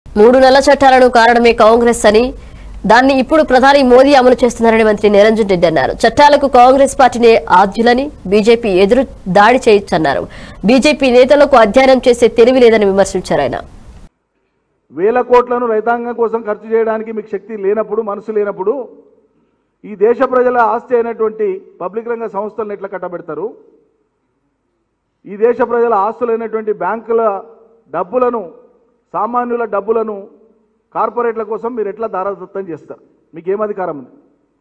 మూడు నల్ల చట్టాలను కారణమే కాంగ్రెస్ అని దాన్ని ఇప్పుడు ప్రధాని మోదీ అమలు చేస్తున్నారని మంత్రి నిరంజన్ రెడ్డి అన్నారు. చట్టాలకు కాంగ్రెస్ పార్టీనే ఆద్యులని బీజేపీ ఎదురు దాడి చేయొచ్చన్నారు. బీజేపీ నేతలకు అధ్యయనం చేసే తెలివి లేదని విమర్శించారు. ఆయన వేల కోట్లను రైతాంగం కోసం ఖర్చు చేయడానికి మీకు శక్తి లేనప్పుడు, మనసు లేనప్పుడు ఈ దేశ ప్రజల ఆస్తి అయినటువంటి పబ్లిక్ రంగ సంస్థలను ఎట్లా కట్టబెడతారు? ఈ దేశ ప్రజల ఆస్తులైనటువంటి బ్యాంకుల డబ్బులను, సామాన్యుల డబ్బులను కార్పొరేట్ల కోసం మీరు ఎట్లా దారాదత్తం చేస్తారు? మీకేం అధికారం ఉంది?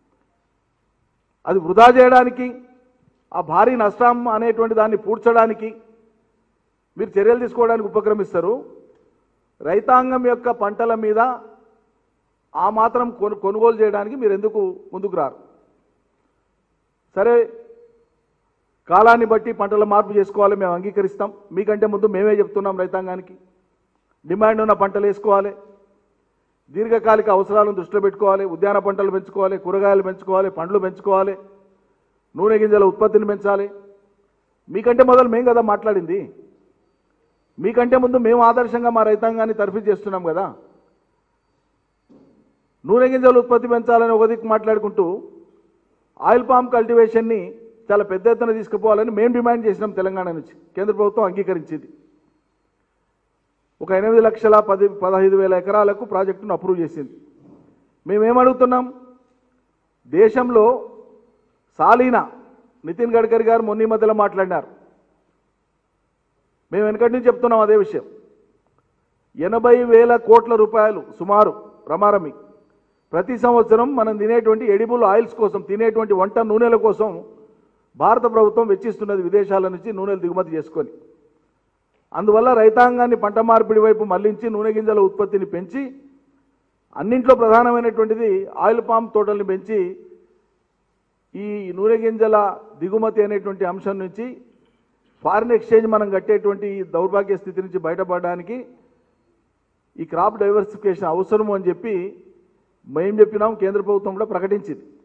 అది వృధా చేయడానికి, ఆ భారీ నష్టం అనేటువంటి దాన్ని పూడ్చడానికి మీరు చర్యలు తీసుకోవడానికి ఉపక్రమిస్తారు. రైతాంగం యొక్క పంటల మీద ఆ మాత్రం కొనుగోలు చేయడానికి మీరు ఎందుకు ముందుకు రారు? సరే, కాలాన్ని బట్టి పంటల మార్పు చేసుకోవాలి, మేము అంగీకరిస్తాం. మీకంటే ముందు మేమే చెప్తున్నాం రైతాంగానికి డిమాండ్ ఉన్న పంటలు వేసుకోవాలి, దీర్ఘకాలిక అవసరాలను దృష్టిలో పెట్టుకోవాలి, ఉద్యాన పంటలు పెంచుకోవాలి, కూరగాయలు పెంచుకోవాలి, పండ్లు పెంచుకోవాలి, నూనె గింజల ఉత్పత్తిని పెంచాలి. మీకంటే మొదలు మేము కదా మాట్లాడింది. మీకంటే ముందు మేము ఆదర్శంగా మా రైతాంగాన్ని తర్ఫీ చేస్తున్నాం కదా. నూనె గింజల ఉత్పత్తి పెంచాలని ఒక దిక్కు మాట్లాడుకుంటూ ఆయిల్ పామ్ కల్టివేషన్ని చాలా పెద్ద ఎత్తున తీసుకుపోవాలని మేము డిమాండ్ చేసినాం. తెలంగాణ నుంచి కేంద్ర ప్రభుత్వం అంగీకరించింది. ఒక 8,15,000 ఎకరాలకు ప్రాజెక్టును అప్రూవ్ చేసింది. మేమేమడుగుతున్నాం? దేశంలో సాలీనా నితిన్ గడ్కరీ గారు మొన్న మధ్యలో మాట్లాడినారు. మేము వెనకటి నుంచి చెప్తున్నాం అదే విషయం. 80,000 కోట్ల రూపాయలు సుమారు రమారమి ప్రతి సంవత్సరం మనం తినేటువంటి ఎడిబుల్ ఆయిల్స్ కోసం, తినేటువంటి వంట నూనెల కోసం భారత ప్రభుత్వం వెచ్చిస్తున్నది విదేశాల నుంచి నూనెలు దిగుమతి చేసుకొని. అందువల్ల రైతాంగాన్ని పంట మార్పిడి వైపు మళ్లించి నూనె గింజల ఉత్పత్తిని పెంచి, అన్నింట్లో ప్రధానమైనటువంటిది ఆయిల్ పామ్ తోటల్ని పెంచి ఈ నూనె గింజల దిగుమతి అనేటువంటి అంశం నుంచి ఫారిన్ ఎక్స్చేంజ్ మనం కట్టేటువంటి దౌర్భాగ్య స్థితి నుంచి బయటపడడానికి ఈ క్రాప్ డైవర్సిఫికేషన్ అవసరము అని చెప్పి మేము చెప్పినాం. కేంద్ర ప్రభుత్వం కూడా ప్రకటించింది.